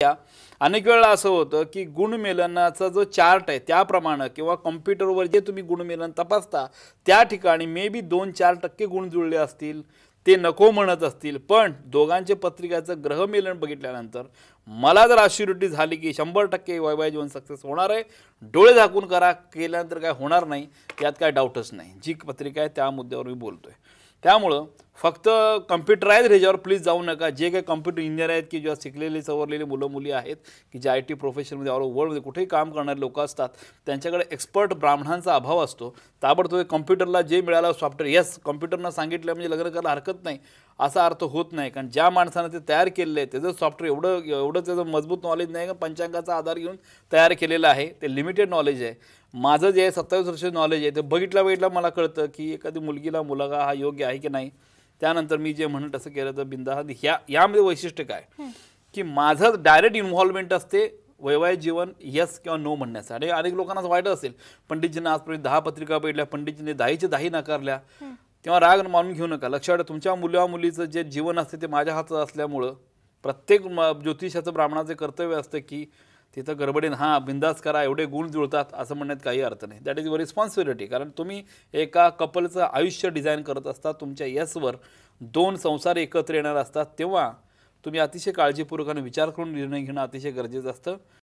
घ्या. अनेक वेळा असं होतं की गुणमेलनाचा जो चार्ट आहे त्याप्रमाणे किंवा कॉम्प्युटरवर जे तुम्ही गुणमेलन तपासता त्या ठिकाणी मे बी 2-4% गुण जुळले असतील, ते नको म्हणत असतील, पण दोघांचे पत्रिकाचं ग्रहमेलन बघितल्यानंतर मला जर अश्युरिटी झाली की 100% वैवाहिक जीवन सक्सेस होणार आहे, डोळे झाकून करा, केल्यानंतर काय होणार नाही, यात काय डाऊटच नाही. जी पत्रिका आहे त्या मुद्द्यावर मी बोलतोय. त्यामुळं फक्त कम्प्युटराईज ह्याच्यावर प्लीज जाऊ नका. जे काही कम्प्युटर इंजिनियर आहेत की जेव्हा शिकलेले सवरलेले मुलं मुली आहेत की जे IT प्रोफेशनमध्ये ऑल वर्ल्डमध्ये कुठेही काम करणारे लोक असतात, त्यांच्याकडे एक्सपर्ट ब्राह्मणांचा अभाव असतो. ताबडतोब कम्प्युटरला जे मिळालं सॉफ्टवेअर, येस कम्प्युटरनं सांगितलं म्हणजे लग्न करायला हरकत नाही असा अर्थ होत नाही. कारण ज्या माणसानं ते तयार केलेलं आहे त्याचं सॉफ्टवेअर एवढं त्याचं मजबूत नॉलेज नाही का पंचांगाचा आधार घेऊन तयार केलेलं आहे, ते लिमिटेड नॉलेज आहे. माझं जे 27 वर्षाचं नॉलेज आहे ते बघितलं मला कळतं की एखादी मुलगीला मुलगा हा योग्य आहे की नाही. त्यानंतर मी जे म्हणत असं केलं तर बिंदास यामध्ये वैशिष्ट्य काय की माझं डायरेक्ट इन्व्हॉल्वमेंट असते वैवाहिक जीवन यस किंवा नो म्हणण्याचं. आणि अनेक लोकांना असं वाईट असेल पंडितजींना आजपर्यंत 10 पत्रिका भेटल्या, पंडितजींनी 10च्या 10 नाकारल्या, तेव्हा राग मानून घेऊ नका. लक्षात तुमच्या मुलीचं जे जीवन असते ते माझ्या हातात असल्यामुळं प्रत्येक ज्योतिषाचं ब्राह्मणाचं कर्तव्य असतं की तिथं गडबडीन हां बिंदास करा, एवढे गुण जुळतात असं म्हणण्यात काही अर्थ नाही. That is your responsibility. कारण तुम्ही एका कपलचं आयुष्य डिझाईन करत असता, तुमच्या यसवर 2 संसार एकत्र येणार असतात, तेव्हा तुम्ही अतिशय काळजीपूर्वकाने विचार करून निर्णय घेणं अतिशय गरजेचं असतं.